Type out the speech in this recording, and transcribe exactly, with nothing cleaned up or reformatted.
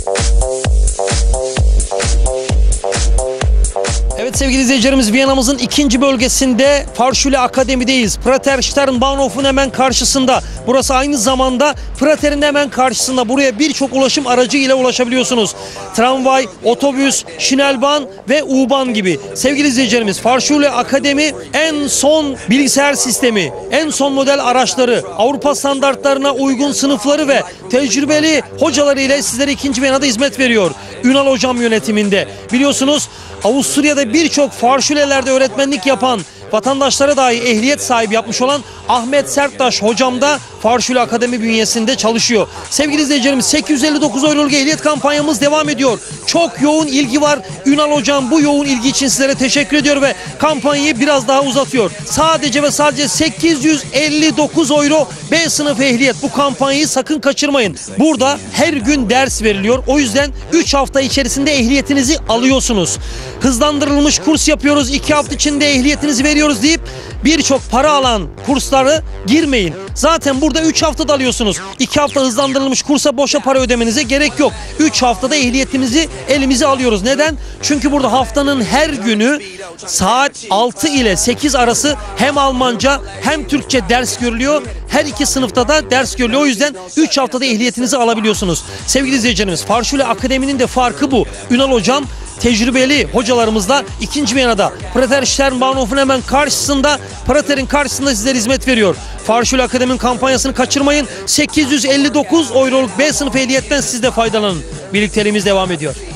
Evet sevgili izleyicilerimiz, Viyana'mızın ikinci bölgesinde Fahrschule Akademi'deyiz. Prater Sternbahnhof'un hemen karşısında. Burası aynı zamanda Prater'in hemen karşısında. Buraya birçok ulaşım aracı ile ulaşabiliyorsunuz. Tramvay, otobüs, Schnellbahn ve U-Bahn gibi. Sevgili izleyicilerimiz, Fahrschule Akademi en son bilgisayar sistemi, en son model araçları, Avrupa standartlarına uygun sınıfları ve tecrübeli hocaları ile sizlere ikinci Viyana'da hizmet veriyor. Ünal Hocam yönetiminde. Biliyorsunuz Avusturya'da birçok Fahrschulelerde öğretmenlik yapan, vatandaşlara dahi ehliyet sahibi yapmış olan Ahmet Serttaş hocam da Fahrschule Akademi bünyesinde çalışıyor. Sevgili izleyicilerimiz, sekiz yüz elli dokuz euroluk ehliyet kampanyamız devam ediyor. Çok yoğun ilgi var. Ünal hocam bu yoğun ilgi için sizlere teşekkür ediyor ve kampanyayı biraz daha uzatıyor. Sadece ve sadece sekiz yüz elli dokuz euro B sınıf ehliyet. Bu kampanyayı sakın kaçırmayın. Burada her gün ders veriliyor. O yüzden üç hafta içerisinde ehliyetinizi alıyorsunuz. Hızlandırılmış kurs yapıyoruz, iki hafta içinde ehliyetinizi veriyoruz deyip birçok para alan kursları girmeyin. Zaten burada üç haftada alıyorsunuz. iki hafta hızlandırılmış kursa boşa para ödemenize gerek yok. üç haftada ehliyetimizi elimize alıyoruz. Neden? Çünkü burada haftanın her günü saat altı ile sekiz arası hem Almanca hem Türkçe ders görülüyor. Her iki sınıfta da ders görülüyor. O yüzden üç haftada ehliyetinizi alabiliyorsunuz. Sevgili izleyicilerimiz, Fahrschule Akademi'nin de farkı bu. Ünal hocam tecrübeli hocalarımızla ikinci Viyana'da Prater Sternbahnhof'un hemen karşısında, Prater'in karşısında sizlere hizmet veriyor. Fahrschule Akademi'nin kampanyasını kaçırmayın. sekiz yüz elli dokuz euroluk B sınıf ehliyetten siz de faydalanın. Birlikteliğimiz devam ediyor.